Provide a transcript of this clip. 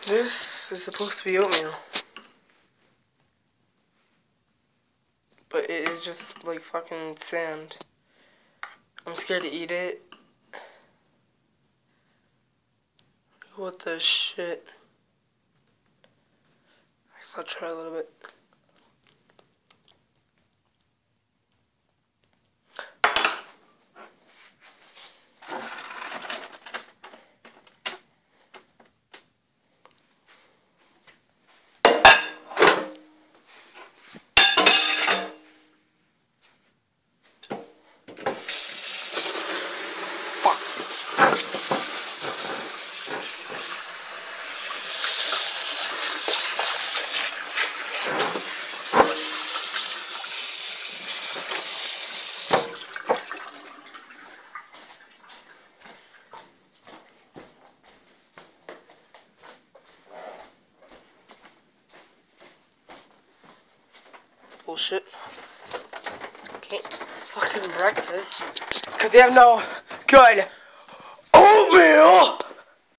This is supposed to be oatmeal. But it is just like fucking sand. I'm scared to eat it. What the shit? I guess I'll try a little bit. Bullshit. Can't fucking breakfast. Cause they have no good oatmeal!